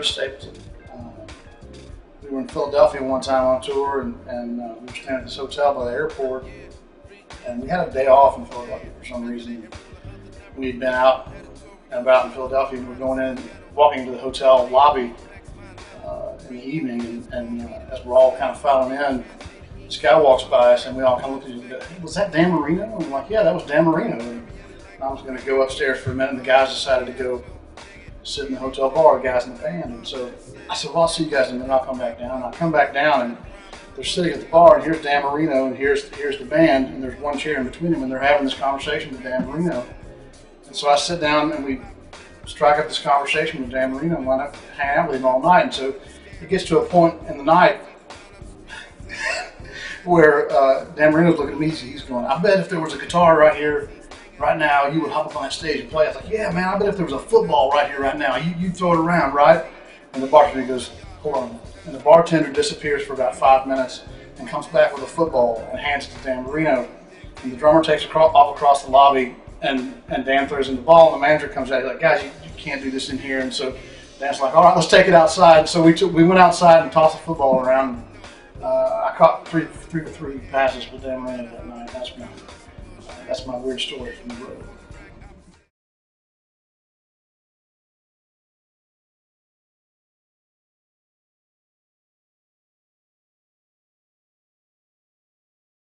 Chris Stapleton. We were in Philadelphia one time on tour, and we were staying at this hotel by the airport, and we had a day off in Philadelphia for some reason. We'd been out and about in Philadelphia, and we were going in, walking into the hotel lobby in the evening, and as we're all kind of filing in, this guy walks by us, and we all kind of looked at each other and go, "Was that Dan Marino?" And I'm like, "Yeah, that was Dan Marino." And I was going to go upstairs for a minute, and the guys decided to go sit in the hotel bar, the guys in the band. And so I said, "Well, I'll see you guys in a minute, I'll come back down." And I come back down, and they're sitting at the bar, and here's Dan Marino, and here's the band, and there's one chair in between them, and they're having this conversation with Dan Marino. And so I sit down, and we strike up this conversation with Dan Marino and wind up hanging out with him all night. And so it gets to a point in the night where Dan Marino's looking at me, he's going, "I bet if there was a guitar right here, right now, you would hop up on that stage and play." I was like, "Yeah, man, I bet if there was a football right here, right now, you'd throw it around, right?" And the bartender goes, "Hold on." And the bartender disappears for about 5 minutes and comes back with a football and hands it to Dan Marino. And the drummer takes off across the lobby, and Dan throws in the ball, and the manager comes out, he's like, "Guys, you can't do this in here." And so Dan's like, "All right, let's take it outside." So we went outside and tossed the football around. I caught three passes with Dan Marino that night. That's my weird story from the road.